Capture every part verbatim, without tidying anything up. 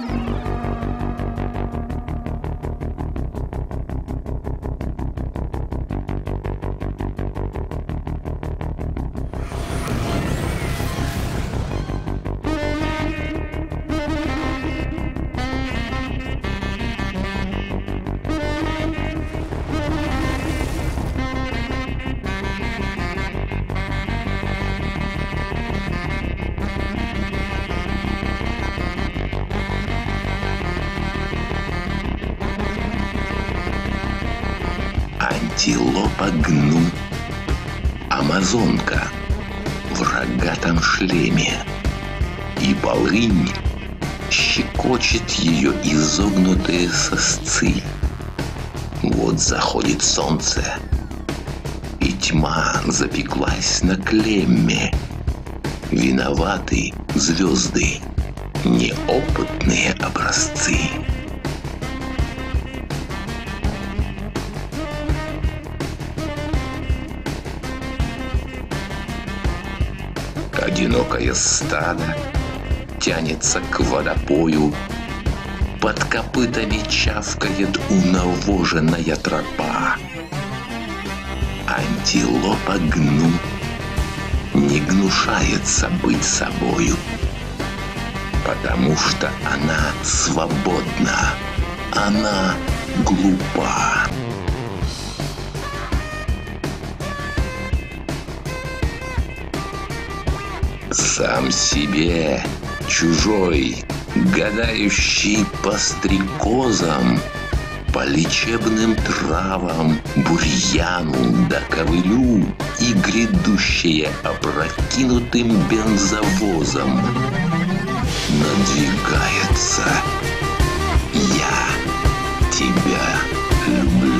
Антилопа Гну, амазонка в рогатом шлеме, и полынь щекочет ее изогнутые сосцы. Вот заходит солнце, и тьма запеклась на клемме. Виноваты звезды, неопытные образцы. Одинокое стадо тянется к водопою, под копытами чавкает унавоженная тропа. Антилопа Гну не гнушается быть собою, потому что она свободна, она глупа. Сам себе чужой, гадающий по стрекозам, по лечебным травам, бурьяну да ковылю, и грядущее опрокинутым бензовозом надвигается. Я тебя люблю.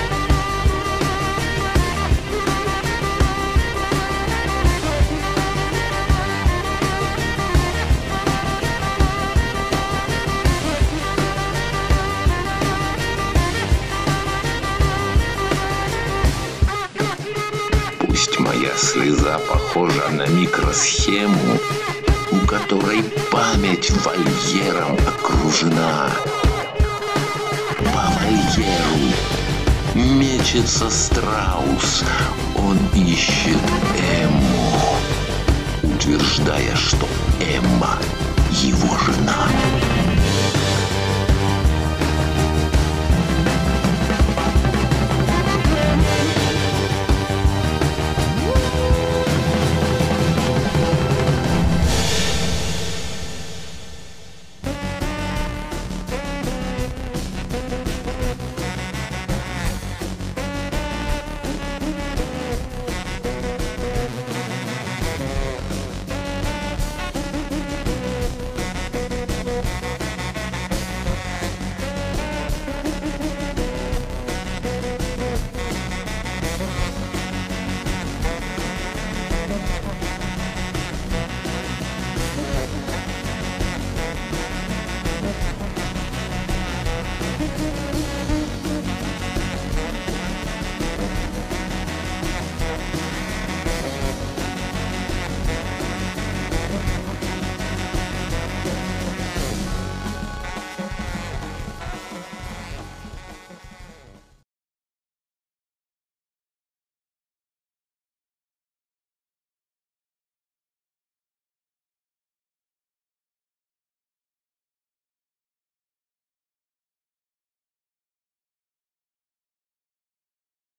Пусть моя слеза похожа на микросхему, у которой память вольером окружена. По вольеру мечется страус, он ищет Эмму, утверждая, что Эмма его жена.